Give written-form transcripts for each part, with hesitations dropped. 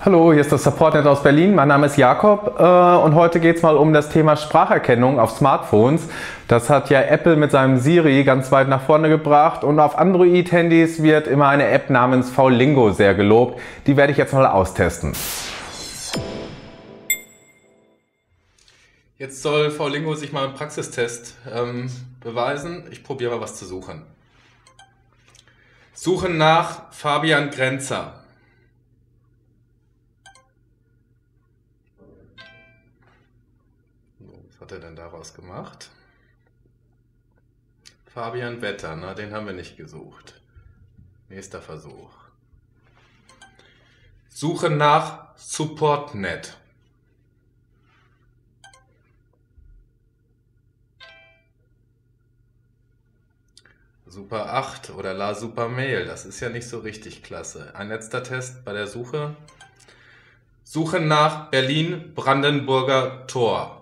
Hallo, hier ist das SupportNet aus Berlin. Mein Name ist Jakob und heute geht es mal um das Thema Spracherkennung auf Smartphones. Das hat ja Apple mit seinem Siri ganz weit nach vorne gebracht und auf Android-Handys wird immer eine App namens V-Lingo sehr gelobt. Die werde ich jetzt mal austesten. Jetzt soll V-Lingo sich mal im Praxistest beweisen. Ich probiere mal was zu suchen. Suchen nach Fabian Grenzer. Was hat er denn daraus gemacht? Fabian Wetter, na, den haben wir nicht gesucht. Nächster Versuch. Suche nach SupportNet. Super 8 oder La Super Mail, das ist ja nicht so richtig klasse. Ein letzter Test bei der Suche. Suche nach Berlin-Brandenburger Tor.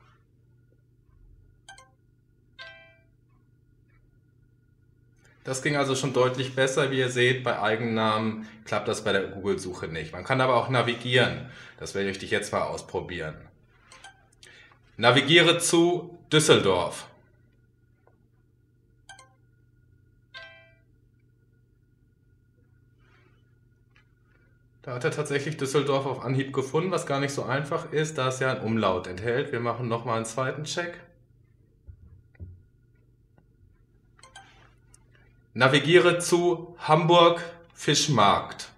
Das ging also schon deutlich besser. Wie ihr seht, bei Eigennamen klappt das bei der Google-Suche nicht. Man kann aber auch navigieren. Das werde ich jetzt mal ausprobieren. Navigiere zu Düsseldorf. Da hat er tatsächlich Düsseldorf auf Anhieb gefunden, was gar nicht so einfach ist, da es ja ein Umlaut enthält. Wir machen nochmal einen zweiten Check. Navigiere zu Hamburg Fischmarkt.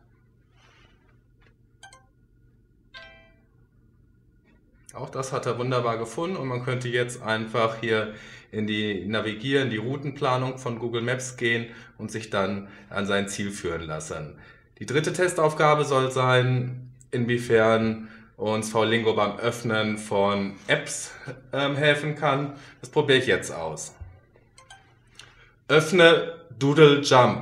Auch das hat er wunderbar gefunden und man könnte jetzt einfach hier in die Navigieren, die Routenplanung von Google Maps gehen und sich dann an sein Ziel führen lassen. Die dritte Testaufgabe soll sein, inwiefern uns V-Lingo beim Öffnen von Apps helfen kann. Das probiere ich jetzt aus. Öffne Doodle Jump.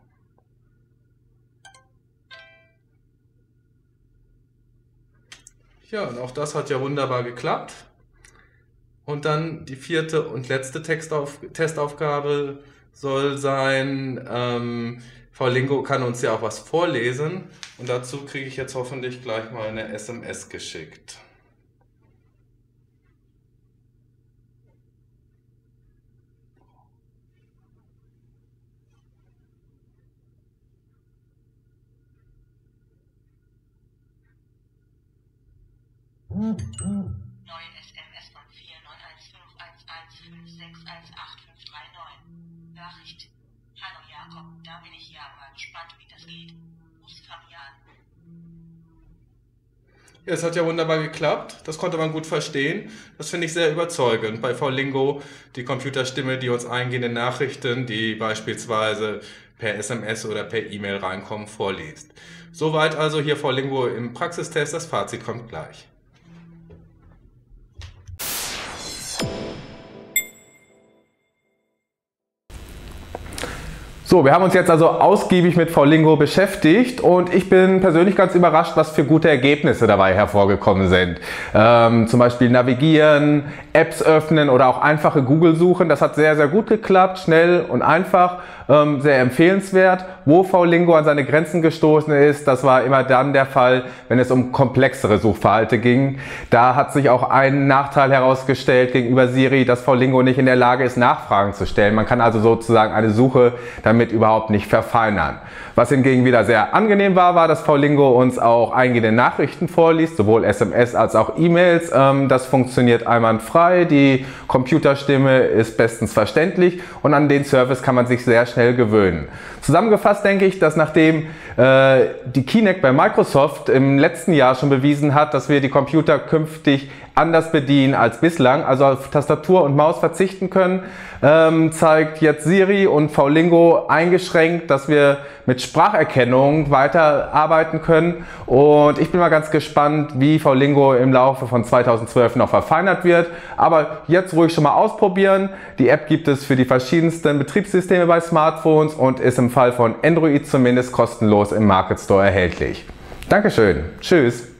Ja, und auch das hat ja wunderbar geklappt. Und dann die vierte und letzte Testaufgabe soll sein, V-Lingo kann uns ja auch was vorlesen. Und dazu kriege ich jetzt hoffentlich gleich mal eine SMS geschickt. Neue SMS von 4915115618539. Nachricht. Hallo Jakob, da bin ich ja mal gespannt, wie das geht. Gruß Fabian. Ja, es hat ja wunderbar geklappt. Das konnte man gut verstehen. Das finde ich sehr überzeugend. Bei V-Lingo die Computerstimme, die uns eingehende Nachrichten, die beispielsweise per SMS oder per E-Mail reinkommen, vorliest. Soweit also hier V-Lingo im Praxistest. Das Fazit kommt gleich. So, wir haben uns jetzt also ausgiebig mit V-Lingo beschäftigt und ich bin persönlich ganz überrascht, was für gute Ergebnisse dabei hervorgekommen sind. Zum Beispiel navigieren, Apps öffnen oder auch einfache Google suchen. Das hat sehr, sehr gut geklappt, schnell und einfach, sehr empfehlenswert. Wo V-Lingo an seine Grenzen gestoßen ist, das war immer dann der Fall, wenn es um komplexere Suchverhalte ging. Da hat sich auch ein Nachteil herausgestellt gegenüber Siri, dass V-Lingo nicht in der Lage ist, Nachfragen zu stellen. Man kann also sozusagen eine Suche damit überhaupt nicht verfeinern. Was hingegen wieder sehr angenehm war, dass V-Lingo uns auch eingehende Nachrichten vorliest, sowohl SMS als auch E-Mails. Das funktioniert einwandfrei, die Computerstimme ist bestens verständlich und an den Service kann man sich sehr schnell gewöhnen. Zusammengefasst denke ich, dass nachdem die Kinect bei Microsoft im letzten Jahr schon bewiesen hat, dass wir die Computer künftig anders bedienen als bislang, also auf Tastatur und Maus verzichten können, zeigt jetzt Siri und V-Lingo eingeschränkt, dass wir mit Spracherkennung weiterarbeiten können. Und ich bin mal ganz gespannt, wie V-Lingo im Laufe von 2012 noch verfeinert wird. Aber jetzt ruhig schon mal ausprobieren. Die App gibt es für die verschiedensten Betriebssysteme bei Smartphones und ist im Fall von Android zumindest kostenlos im Market Store erhältlich. Dankeschön. Tschüss.